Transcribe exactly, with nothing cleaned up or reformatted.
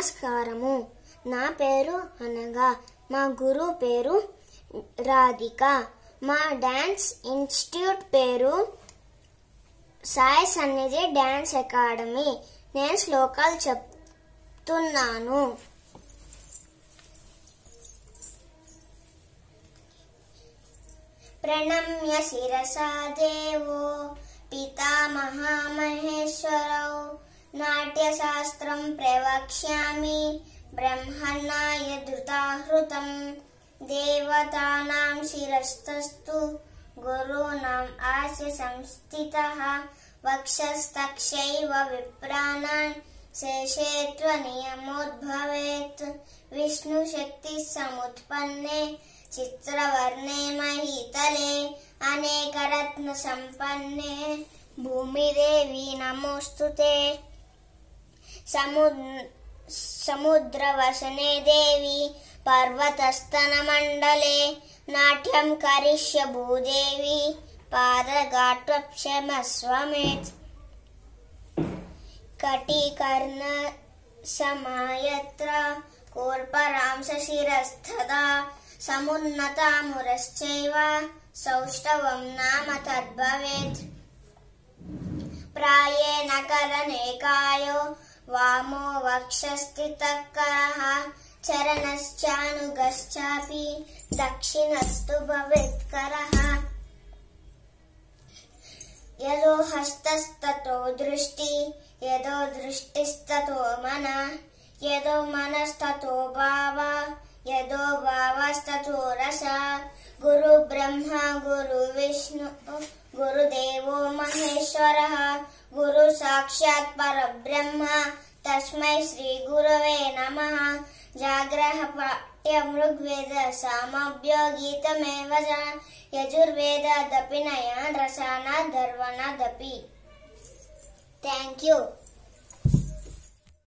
నమస్కారము. నా పేరు అనగా, మా గురు పేరు రాధిక. మా డాన్స్ ఇన్స్టిట్యూట్ పేరు సాయి సన్నిధి డాన్స్ అకాడమీ. నేను శ్లోకాలు చెప్తున్నాను. ప్రణమ్య శిరసా దేవో పితామహా మహేశ్వరౌ నాట్యశాస్త్రం ప్రవక్ష్యామి బ్రహ్మణాయ ధృతాహృతం దేవతానాం శిరస్తస్తు గురూణాం ఆస్య సంస్థితః వక్షస్తక్షైవ విప్రాణాన్ శేషేత్వ నియమోద్భవేత్ విష్ణు శక్తి సముత్పన్నే చిత్రవర్ణే మహీతలే అనేక రత్న సంపన్నే భూమిదేవి నమోస్తుతే. సముద్రవసనే దేవి పర్వతస్తన మండలే నాట్యం కరిష్య భూదేవి పాదగాత్వక్షమస్వమేత్. కటికర్ణ సమాయత్ర కోర్పరాంస శిరస్థదా సమున్నతామురశ్చైవ సౌష్ఠవం నామ తద్భవేత్. ప్రాయేణ కరణేకాయో వామో వక్షస్థితః కరః చరణశ్చానుగశ్చాపి దక్షిణస్తు భవేత్ కరః. యదో హస్తస్తతో దృష్టి యదో దృష్టిస్తతో మనః యదో మనస్తతో భావః యదో భావస్తతో రసః. గురు బ్రహ్మ గురు విష్ణు గురుదేవో మహేశ్వరః గురు సాక్షాత్ పరబ్రహ్మ తస్మై శ్రీ గురవే నమః. జాగ్రహ పాఠ్యం ఋగ్వేద సామభ్యో గీతమేవ చ యజుర్వేద దపి నయాన్ రసాన ధర్వణ దపి. Thank you.